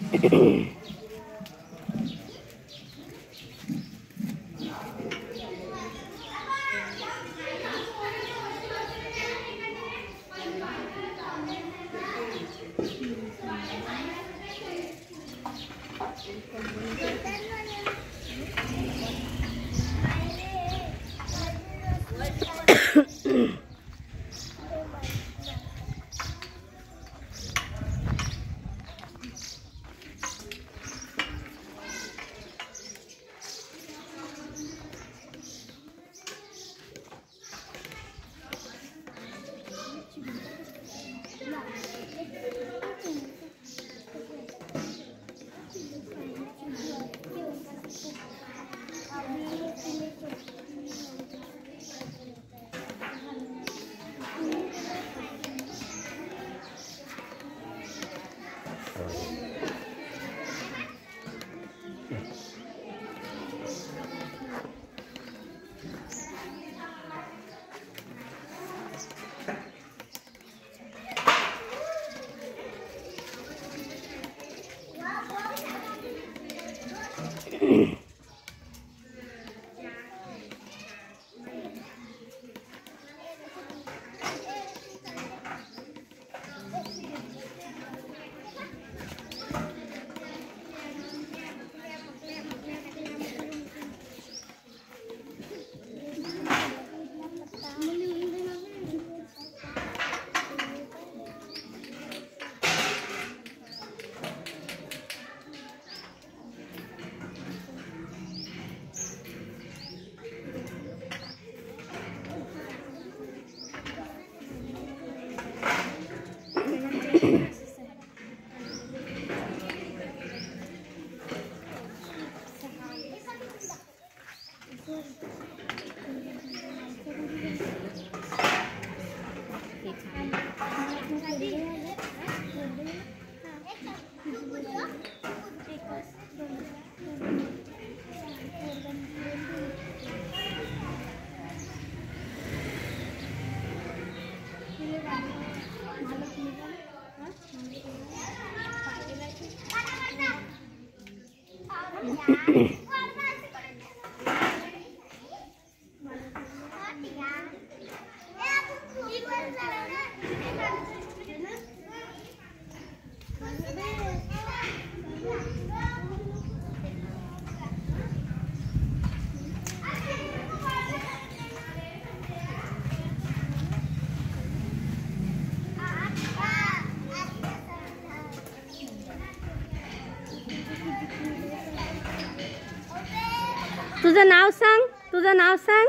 तुझं नाव सांग, तुझं नाव सांग.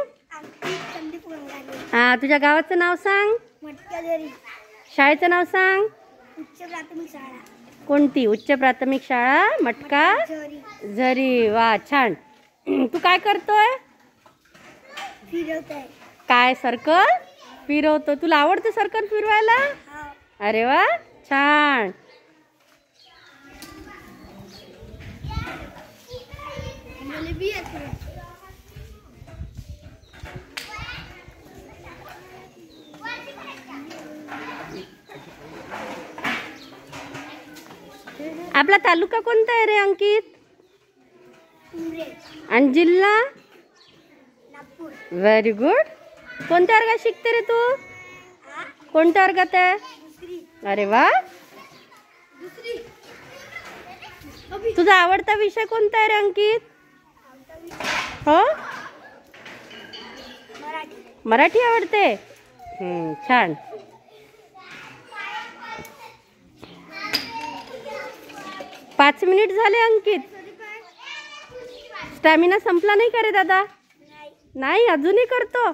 हा, तुझ्या गावाचं नाव सांग. शाळेचं नाव सांग. उच्च प्राथमिक शाळा. कोणती? उच्च प्राथमिक शाळा मटका झरी. वा, छान. तू काय करतोय? फिरवतोय. काय? सर्कल फिरवतो. तुला आवडतं सर्कल फिरवायला? अरे वा, छान. आपला तालुका कोणता आहे रे अंकित? आणि जिल्हा? नागपूर. Very good. कोणत्या वर्गात शिकते रे तू? कोणत्या वर्गात आहे? अरे वा. तुझा आवडता विषय कोणता आहे रे अंकित? हो, मराठी आवडते. छान. पाच मिनिट झाले अंकित. स्टॅमिना संपला नाही का रे दादा? नाही, अजूनही करतो.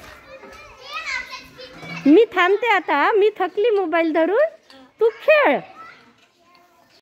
मी थांबते आता. मी थकली मोबाईल धरून. तू खेळ.